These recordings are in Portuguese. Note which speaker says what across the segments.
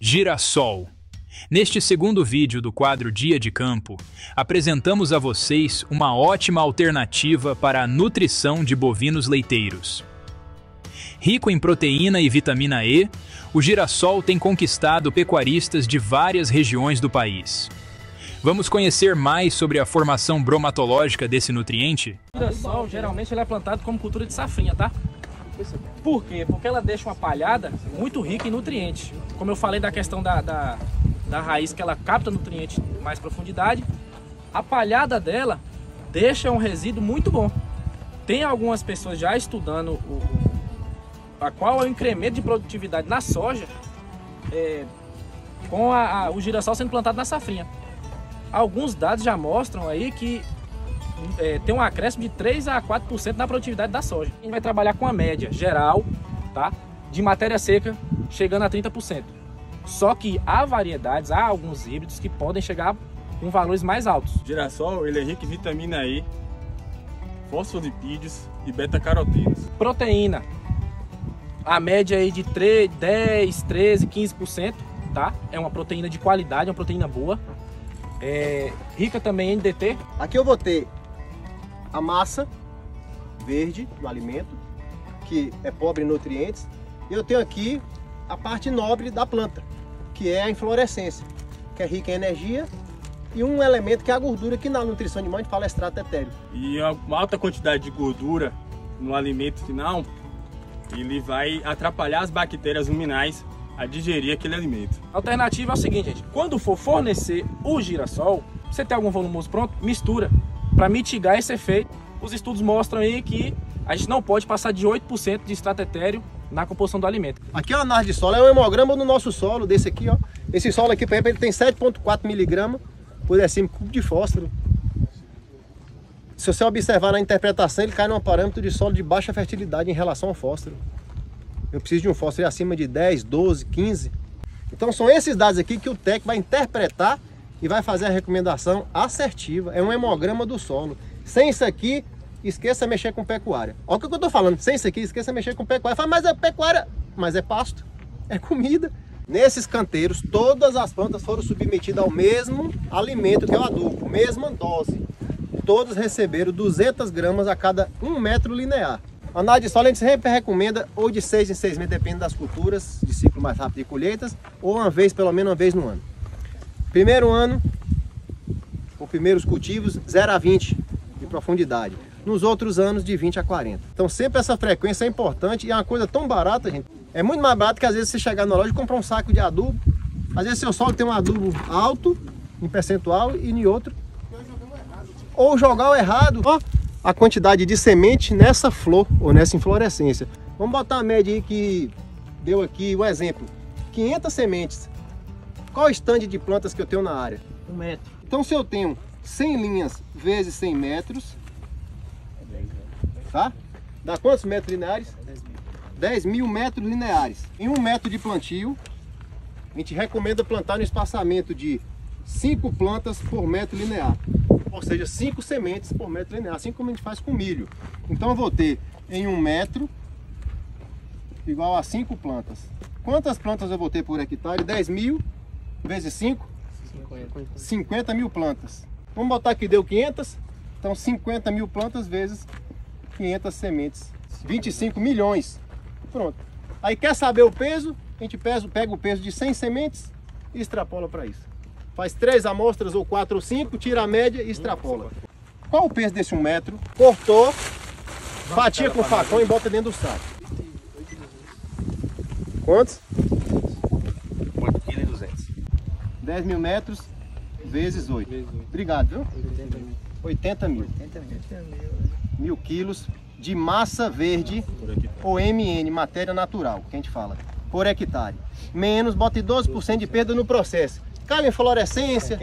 Speaker 1: Girassol. Neste segundo vídeo do quadro Dia de Campo, apresentamos a vocês uma ótima alternativa para a nutrição de bovinos leiteiros. Rico em proteína e vitamina E, o girassol tem conquistado pecuaristas de várias regiões do país. Vamos conhecer mais sobre a formação bromatológica desse nutriente?
Speaker 2: O girassol, geralmente, ele é plantado como cultura de safrinha, tá? Por quê? Porque ela deixa uma palhada muito rica em nutrientes. Como eu falei da questão da raiz, que ela capta nutrientes em mais profundidade, a palhada dela deixa um resíduo muito bom. Tem algumas pessoas já estudando qual é o incremento de produtividade na soja com o girassol sendo plantado na safrinha. Alguns dados já mostram aí que tem um acréscimo de 3 a 4% na produtividade da soja. A gente vai trabalhar com a média geral, tá, de matéria seca chegando a 30%. Só que há variedades, há alguns híbridos que podem chegar com valores mais altos.
Speaker 3: O girassol, ele é rico em vitamina E, fosfolipídios e beta-carotenos.
Speaker 2: Proteína, a média aí de 10, 13, 15%, tá? É uma proteína de qualidade, uma proteína boa. Rica também em NDT.
Speaker 4: Aqui eu vou ter a massa verde do alimento, que é pobre em nutrientes. E eu tenho aqui a parte nobre da planta, que é a inflorescência, que é rica em energia, e um elemento que é a gordura, que na nutrição animal a gente fala extrato etéreo.
Speaker 3: E uma alta quantidade de gordura no alimento final, ele vai atrapalhar as bactérias ruminais a digerir aquele alimento.
Speaker 2: A alternativa é o seguinte, gente: quando for fornecer o girassol, você tem algum volumoso pronto, mistura, para mitigar esse efeito. Os estudos mostram aí que a gente não pode passar de 8% de extrato etéreo na composição do alimento.
Speaker 4: Aqui é uma análise de solo, é um hemograma do nosso solo, desse aqui, ó. Esse solo aqui, por exemplo, ele tem 7,4 mg por decímetro cúbico de fósforo. Se você observar na interpretação, ele cai num parâmetro de solo de baixa fertilidade em relação ao fósforo. Eu preciso de um fósforo acima de 10, 12, 15. Então são esses dados aqui que o técnico vai interpretar e vai fazer a recomendação assertiva. É um hemograma do solo. Sem isso aqui, esqueça mexer com pecuária. Olha o que eu estou falando. Sem isso aqui, esqueça mexer com pecuária. Fala, mas é pecuária. Mas é pasto. É comida. Nesses canteiros, todas as plantas foram submetidas ao mesmo alimento, que é o adubo. Mesma dose. Todos receberam 200 gramas a cada 1 metro linear. A análise de solo a gente sempre recomenda ou de 6 em 6 meses, depende das culturas, de ciclo mais rápido de colheitas, ou uma vez, pelo menos uma vez no ano. Primeiro ano, os primeiros cultivos, 0 a 20 de profundidade. Nos outros anos, de 20 a 40. Então sempre essa frequência é importante e é uma coisa tão barata, gente. É muito mais barato que às vezes você chegar na loja e comprar um saco de adubo. Às vezes seu solo tem um adubo alto, em percentual, e em outro. Ou jogar o errado. Ó, a quantidade de semente nessa flor ou nessa inflorescência. Vamos botar uma média aí que deu aqui o exemplo. 500 sementes. Qual o estande de plantas que eu tenho na área?
Speaker 2: 1 metro.
Speaker 4: Então se eu tenho 100 linhas vezes 100 metros, tá? Dá quantos metros lineares? 10 mil metros lineares. Em 1 metro de plantio, a gente recomenda plantar no espaçamento de 5 plantas por metro linear. Ou seja, 5 sementes por metro linear, assim como a gente faz com milho. Então eu vou ter em 1 metro igual a 5 plantas. Quantas plantas eu vou ter por hectare? 10 mil vezes 5? 50 mil plantas. Vamos botar que deu 500. Então 50 mil plantas vezes 500 sementes. 25 milhões. Pronto. Aí quer saber o peso? A gente pega o peso de 100 sementes e extrapola para isso. Faz 3 amostras ou 4 ou 5, tira a média e extrapola. Qual o peso desse 1 metro? Cortou, fatia com facão e bota dentro do saco. Quantos?
Speaker 5: 8,2 kg.
Speaker 4: 10 mil metros vezes 8. Obrigado, viu? 80 mil. 1000 quilos de massa verde ou MN, matéria natural, que a gente fala, por hectare. Menos, bota 12% de perda no processo. Cai em florescência.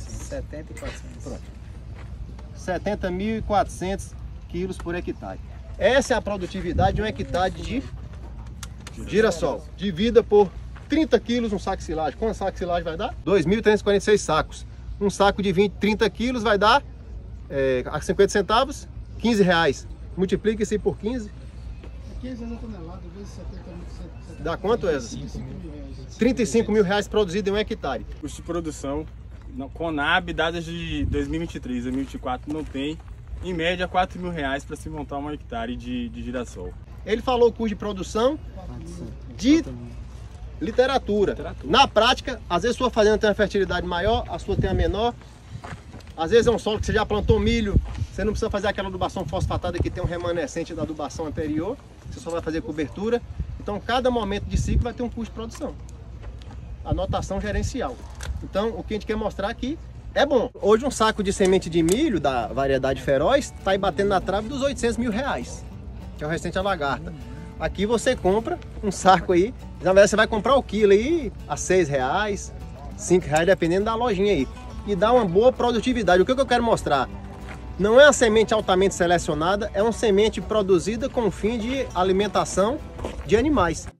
Speaker 4: 70.400 quilos por hectare. Essa é a produtividade de um hectare de girassol. Divida por 30 quilos um saco de silagem. Quantos sacos de silagem vai dar? 2.346 sacos. Um saco de 30 quilos vai dar a 50 centavos, 15 reais. Multiplica isso aí por 15.
Speaker 5: 500 reais a tonelada, vezes 70 mil.
Speaker 4: Dá quanto, Eza? 35 mil reais produzido em 1 hectare.
Speaker 3: Custo de produção, Conab, dados de 2023, 2024 não tem. Em média, 4 mil reais para se montar 1 hectare de girassol.
Speaker 4: Ele falou o custo de produção de literatura. Na prática, às vezes a sua fazenda tem uma fertilidade maior, a sua tem a menor. Às vezes é um solo que você já plantou milho, você não precisa fazer aquela adubação fosfatada que tem um remanescente da adubação anterior, você só vai fazer cobertura. Então, cada momento de ciclo vai ter um custo de produção. Anotação gerencial. Então, o que a gente quer mostrar aqui é bom. Hoje um saco de semente de milho da variedade feroz está aí batendo na trave dos 800 mil reais, que é o restante a lagarta. Aqui você compra um saco aí, na verdade você vai comprar o quilo aí a 6 reais, 5 reais, dependendo da lojinha aí. E dá uma boa produtividade. O que eu quero mostrar? Não é uma semente altamente selecionada, é uma semente produzida com o fim de alimentação de animais.